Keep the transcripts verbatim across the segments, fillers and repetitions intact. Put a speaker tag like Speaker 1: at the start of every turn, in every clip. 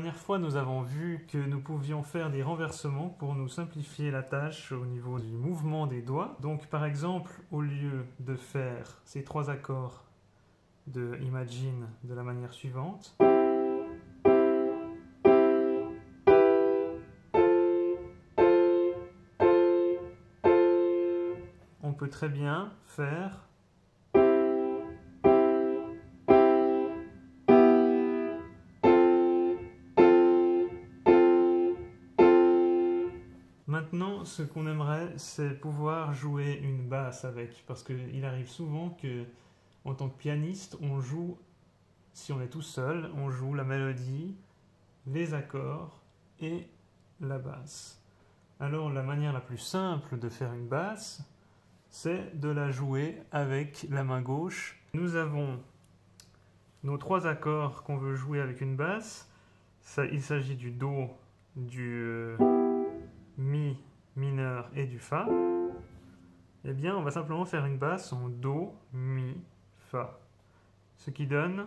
Speaker 1: dernière fois, nous avons vu que nous pouvions faire des renversements pour nous simplifier la tâche au niveau du mouvement des doigts. Donc par exemple, au lieu de faire ces trois accords de Imagine de la manière suivante, on peut très bien faire Maintenant, ce qu'on aimerait, c'est pouvoir jouer une basse avec, parce qu'il arrive souvent que, en tant que pianiste, on joue, si on est tout seul, on joue la mélodie, les accords et la basse. Alors, la manière la plus simple de faire une basse, c'est de la jouer avec la main gauche. Nous avons nos trois accords qu'on veut jouer avec une basse. Ça, il s'agit du Do, du euh, Mi mineur et du Fa. Eh bien, on va simplement faire une basse en Do, Mi, Fa. Ce qui donne...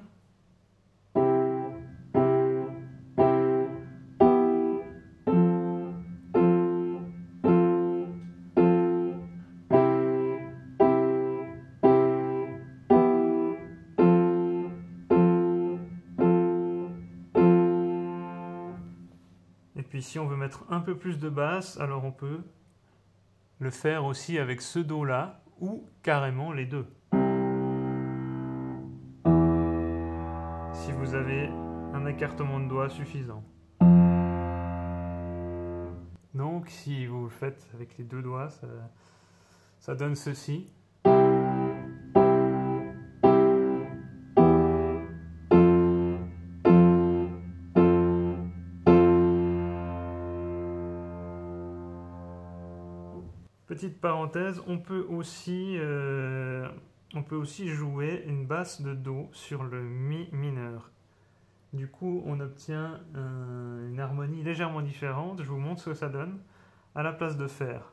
Speaker 1: Et puis si on veut mettre un peu plus de basse, alors on peut le faire aussi avec ce Do-là, ou carrément les deux. Si vous avez un écartement de doigts suffisant. Donc si vous le faites avec les deux doigts, ça, ça donne ceci. Petite parenthèse, on peut aussi, euh, on peut aussi jouer une basse de Do sur le Mi mineur. Du coup, on obtient un, une harmonie légèrement différente. Je vous montre ce que ça donne. À la place de faire,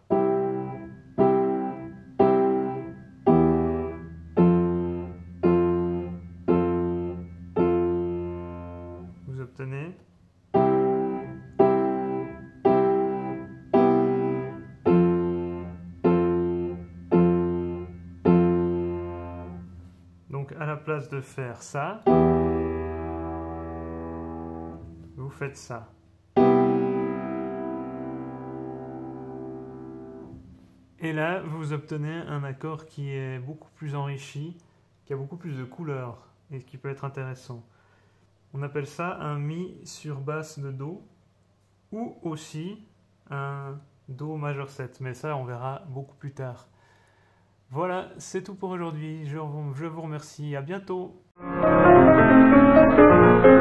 Speaker 1: vous obtenez donc à la place de faire ça, vous faites ça. Et là, vous obtenez un accord qui est beaucoup plus enrichi, qui a beaucoup plus de couleurs et qui peut être intéressant. On appelle ça un Mi sur basse de Do ou aussi un Do majeur sept, mais ça on verra beaucoup plus tard. Voilà, c'est tout pour aujourd'hui. Je vous remercie. À bientôt.